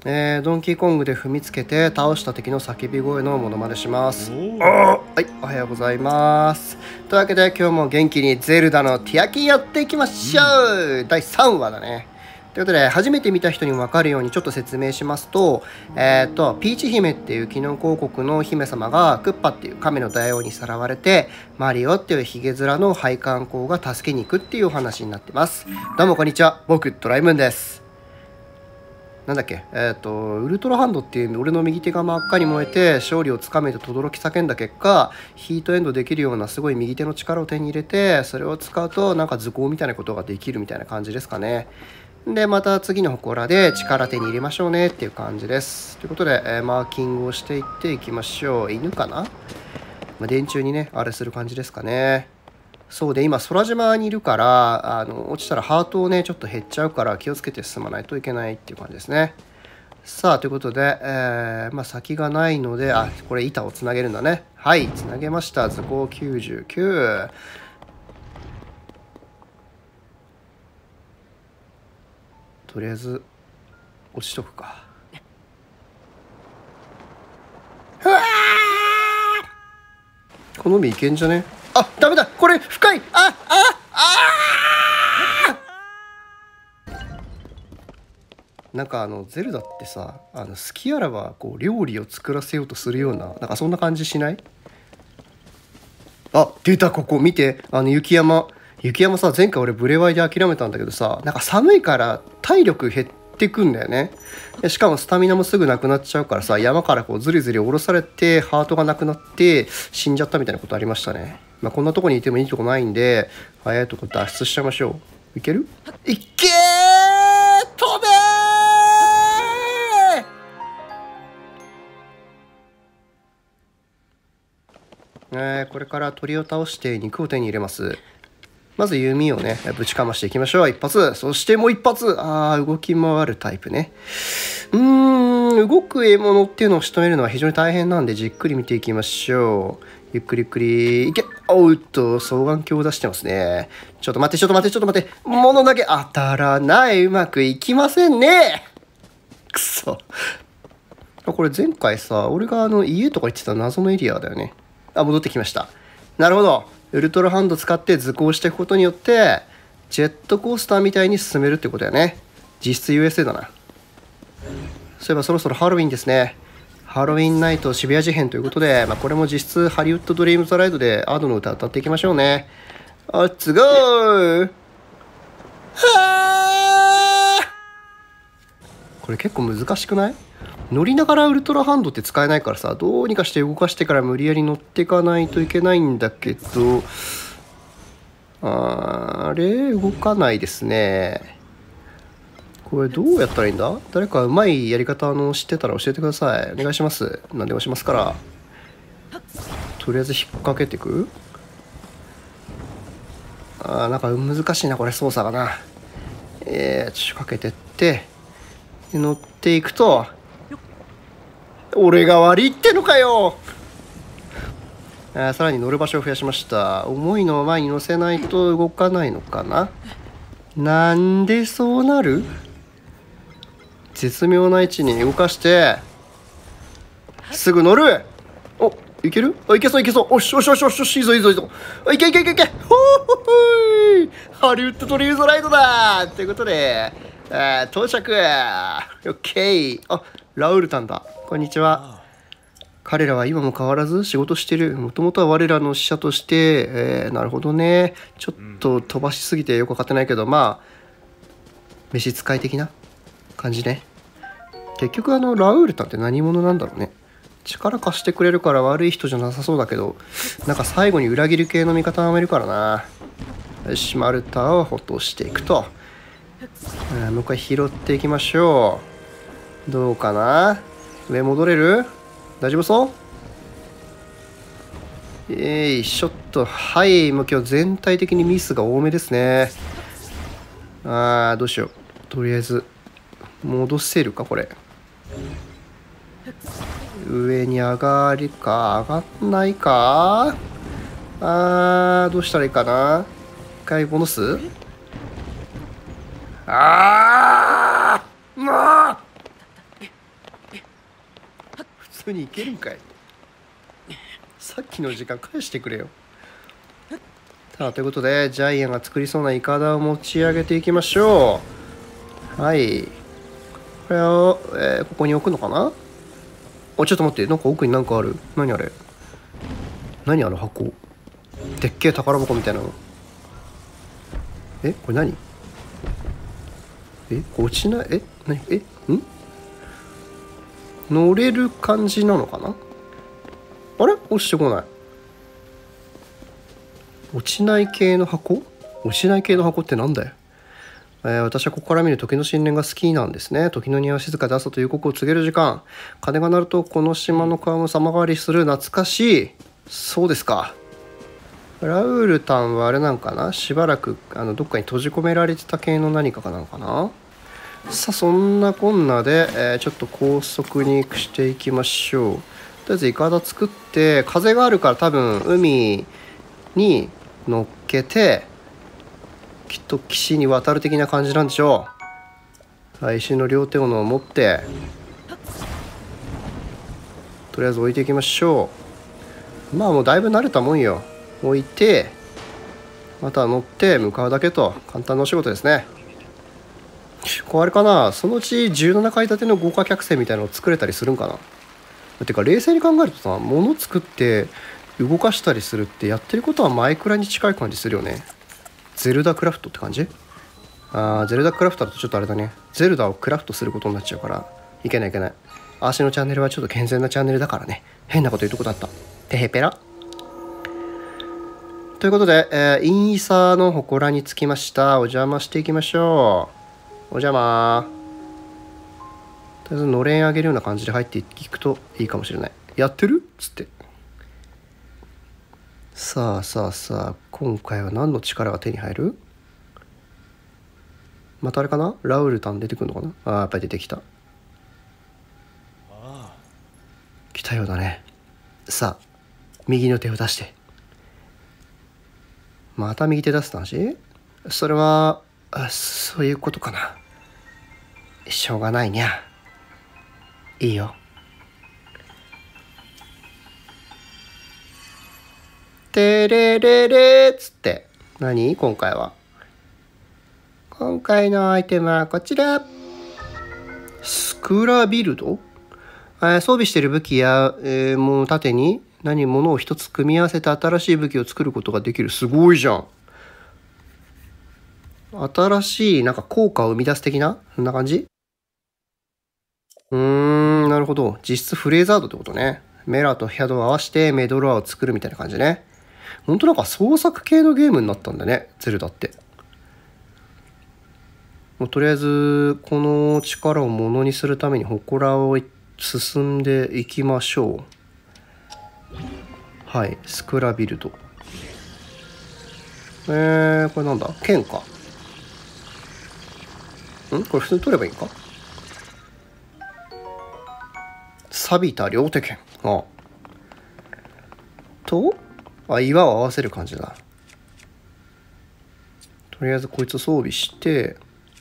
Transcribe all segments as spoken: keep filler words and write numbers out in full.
えー、ドンキーコングで踏みつけて倒した敵の叫び声のモノマネします。はい、おはようございます。というわけで今日も元気にゼルダのティアキンやっていきましょう、うん、だいさんわだね。ということで初めて見た人にも分かるようにちょっと説明しますと、えー、とピーチ姫っていう機能広告の姫様がクッパっていう亀の大王にさらわれて、マリオっていうヒゲ面の配管工が助けに行くっていうお話になってます。どうもこんにちは、僕ドラえもんです。なんだっけ、えっ、ー、とウルトラハンドっていう俺の右手が真っ赤に燃えて勝利をつかめと轟き叫んだ結果、ヒートエンドできるようなすごい右手の力を手に入れて、それを使うとなんか図工みたいなことができるみたいな感じですかね。でまた次の祠で力手に入れましょうねっていう感じです。ということで、えー、マーキングをしていっていきましょう。犬かな、まあ、電柱にねあれする感じですかね。そうで今空島にいるから、あの落ちたらハートをねちょっと減っちゃうから気をつけて進まないといけないっていう感じですね。さあということで、えー、まあ先がないので、あこれ板をつなげるんだね。はいつなげました。図工きゅうじゅうきゅう。とりあえず落ちとくか。うわこの実いけんじゃね。あダメだこれ深い。あああなんかあのゼルダってさ、あの好きあらばこう料理を作らせようとするような、なんかそんな感じしない？あ出た、ここ見て、あの雪山。雪山さ、前回俺ブレワイで諦めたんだけどさ、なんか寒いから体力減ってくんだよね。しかもスタミナもすぐなくなっちゃうからさ、山からこうずりずり下ろされてハートがなくなって死んじゃったみたいなことありましたね。まあこんなとこにいてもいいとこないんで、早いとこ脱出しちゃいましょう。いける？いけー、飛べー。えー、これから鳥を倒して肉を手に入れます。まず弓をねぶちかましていきましょう。一発、そしてもう一発。あー動き回るタイプね。うーん動く獲物っていうのを仕留めるのは非常に大変なんで、じっくり見ていきましょう。ゆっくりゆっくりいけ。おうっと双眼鏡を出してますね。ちょっと待ってちょっと待ってちょっと待って、物だけ当たらない。うまくいきませんね。くそ。これ前回さ俺があの家とか行ってた謎のエリアだよね。あ戻ってきました。なるほど、ウルトラハンド使って図工していくことによってジェットコースターみたいに進めるってことだよね。実質 ユーエスエー だな。そういえばそろそろハロウィンですね。ハロウィンナイト渋谷事変ということで、まあ、これも実質ハリウッドドリームズライドでアドの歌歌っていきましょうね。レッツゴー。はーこれ結構難しくない？乗りながらウルトラハンドって使えないからさ、どうにかして動かしてから無理やり乗っていかないといけないんだけど、あれ動かないですね。これどうやったらいいんだ？誰かうまいやり方あの知ってたら教えてください。お願いします。何でもしますから。とりあえず引っ掛けていく。あーなんか難しいなこれ操作がな。えー、ちょっとかけてって乗っていくと、俺が悪いってのかよ。あさらに乗る場所を増やしました。重いのを前に乗せないと動かないのかな。なんでそうなる？絶妙な位置に動かしてすぐ乗る。おいける？あいけそういけそう。おしおしおしおしおしいいぞいいぞいいぞ。いけいけいけいけ。ほーほーいハリウッドドリームズライドだということで、えー、到着。オッケー。あラウルタンだ。こんにちは。彼らは今も変わらず仕事してる。もともとは我らの使者として、えー、なるほどね。ちょっと飛ばしすぎてよく分かってないけど、まあ召使い的な感じね。結局あのラウールタンって何者なんだろうね。力貸してくれるから悪い人じゃなさそうだけど、なんか最後に裏切る系の味方がいるからな。よしマルタを落としていくと、うん、もう一回拾っていきましょう。どうかな、上戻れる？大丈夫そう？えいしょっと。はい、もう今日全体的にミスが多めですね。あーどうしよう。とりあえず戻せるかこれ。上に上がるか上がんないか。あーどうしたらいいかな。一回戻す。あーもう通にいけるんかい。さっきの時間返してくれよ。さあということでジャイアンが作りそうなイカダを持ち上げていきましょう。はい、これを、えーここに置くのかな。あ、ちょっと待って、なんか奥になんかある。何あれ、何あの箱、でっけえ宝箱みたいなの。え、これ何、え、落ちない、え、何、え、ん乗れる感じなのかな。あれ、落ちてこない。落ちない系の箱、落ちない系の箱ってなんだよ。えー、私はここから見る時の新年が好きなんですね。時の庭は静かで朝と夕刻を告げる時間。鐘が鳴るとこの島の川も様変わりする。懐かしい。そうですか。ラウールタンはあれなんかな、しばらくあのどっかに閉じ込められてた系の何かかなのかな。さあそんなこんなで、えー、ちょっと高速にしていきましょう。とりあえずイカダ作って、風があるから多分海に乗っけてきっと岸に渡る的な感じなんでしょう。石の両手斧を持ってとりあえず置いていきましょう。まあもうだいぶ慣れたもんよ。置いてまた乗って向かうだけと簡単なお仕事ですね。こうあれかな、そのうちじゅうななかい建ての豪華客船みたいなのを作れたりするんかな。てか冷静に考えるとさ、物作って動かしたりするってやってることはマイクラに近い感じするよね。ゼルダクラフトって感じ。あーゼルダクラフトだとちょっとあれだね、ゼルダをクラフトすることになっちゃうからいけないいけない。足のチャンネルはちょっと健全なチャンネルだからね、変なこと言うとこだった。てへぺら。ということで、えー、インイサの祠に着きました。お邪魔していきましょう。お邪魔。とりあえずのれん上げるような感じで入っていくといいかもしれない。やってるっつって。さあさあさあ、今回は何の力が手に入る。またあれかな、ラウルタン出てくるのかな。あーやっぱり出てきた。来たようだね。さあ右の手を出して。また右手出す話。それはあそういうことかな。しょうがないにゃ。いいよ。てれれれっつって。何今回は。今回のアイテムはこちら。スクラビルド。装備している武器や、えー、もう盾に何物を一つ組み合わせて新しい武器を作ることができる。すごいじゃん。新しいなんか効果を生み出す的なそんな感じ。うーんなるほど。実質フレーザードってことね。メラとヒャドを合わせてメドロアを作るみたいな感じね。ほんとなんか創作系のゲームになったんだね、ゼルダって。もうとりあえずこの力をものにするために祠を進んでいきましょう。はい、スクラビルド。えー、これなんだ、剣か。んこれ普通に取ればいいんか。錆びた両手剣。あとあ、岩を合わせる感じだ。とりあえずこいつ装備して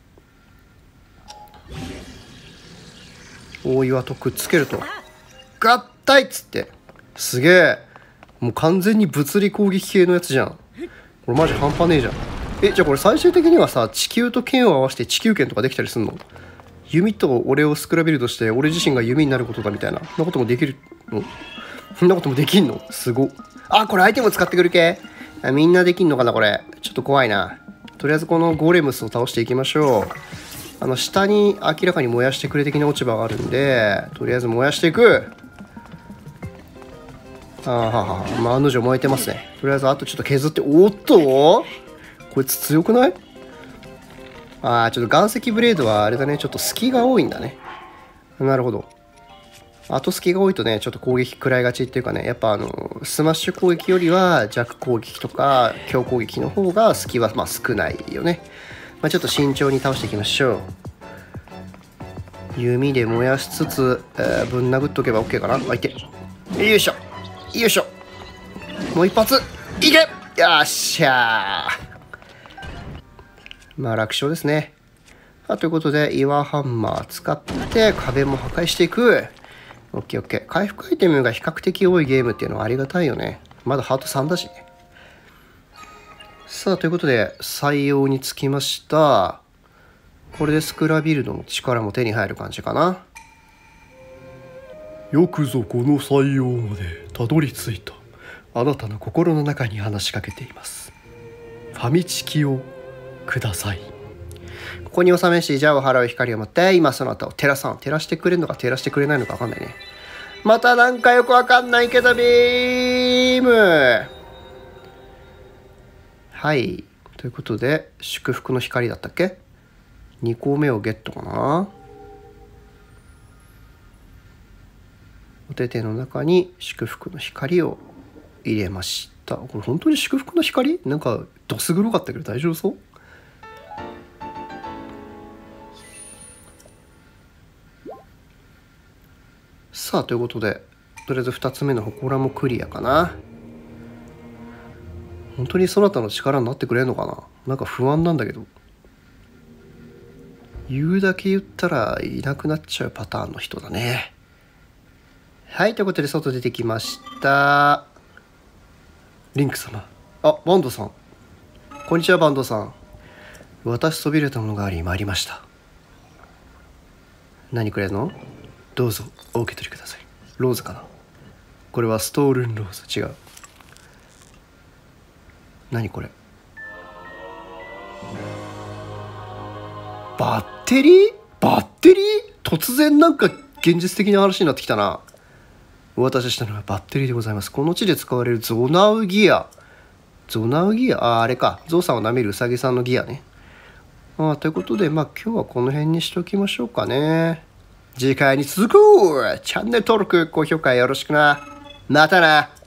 大岩とくっつけると合体っつって。すげえ、もう完全に物理攻撃系のやつじゃん。これマジ半端ねえじゃん。え、じゃあこれ最終的にはさ、地球と剣を合わせて地球剣とかできたりすんの。弓と俺をスクラビルドして俺自身が弓になることだみたいな、そんなこともできるの。そんなこともできんの。すごっ。あ、これアイテム使ってくる系。あ、みんなできんのかなこれ。ちょっと怖いな。とりあえずこのゴーレムスを倒していきましょう。あの下に明らかに燃やしてくれ的な落ち葉があるんで、とりあえず燃やしていく。あーはは、まあ案の定燃えてますね。とりあえずあとちょっと削って。おっとこいつ強くない？ああ、ちょっと岩石ブレードはあれだね、ちょっと隙が多いんだね。なるほど。後隙が多いとね、ちょっと攻撃食らいがちっていうかね、やっぱあのスマッシュ攻撃よりは弱攻撃とか強攻撃の方が隙はまあ少ないよね。まあ、ちょっと慎重に倒していきましょう。弓で燃やしつつ、えー、ぶん殴っとけば OK かな。あ、いて。よいしょ。よいしょ。もう一発。いけ！よっしゃー。まあ楽勝ですね。ということで岩ハンマー使って壁も破壊していく。 オッケーオッケー。回復アイテムが比較的多いゲームっていうのはありがたいよね。まだハートさんだしね。さあ、ということで、採用につきました。これでスクラビルドの力も手に入る感じかな。よくぞこの採用までたどり着いた。あなたの心の中に話しかけています。ファミチキをください。ここに収めし、邪を払う光を持って、今そなたを照らさん。照らしてくれるのか照らしてくれないのか分かんないね。またなんかよくわかんないけど、ビームはい。ということで、祝福の光だったっけ ?に 個目をゲットかな。お手手の中に祝福の光を入れました。これ本当に祝福の光？なんかどす黒かったけど大丈夫そう？さあ、ということで、とりあえずふたつめの祠もクリアかな。本当にそなたの力になってくれるのかな。なんか不安なんだけど。言うだけ言ったらいなくなっちゃうパターンの人だね。はい、ということで外出てきました。リンク様。あ、バンドさん。こんにちは、バンドさん。私そびれたものがあり参りました。何くれるの？どうぞお受け取りください。ローズかな。これはストールンローズ。違う。何これ？バッテリー？バッテリー？突然なんか現実的な話になってきたな。お渡ししたのはバッテリーでございます。この地で使われるゾナウギア。ゾナウギア？ああ、あれか。ゾウさんを舐めるウサギさんのギアね。ああ、ということで、まあ今日はこの辺にしておきましょうかね。次回に続く！チャンネル登録、高評価よろしくな。またな。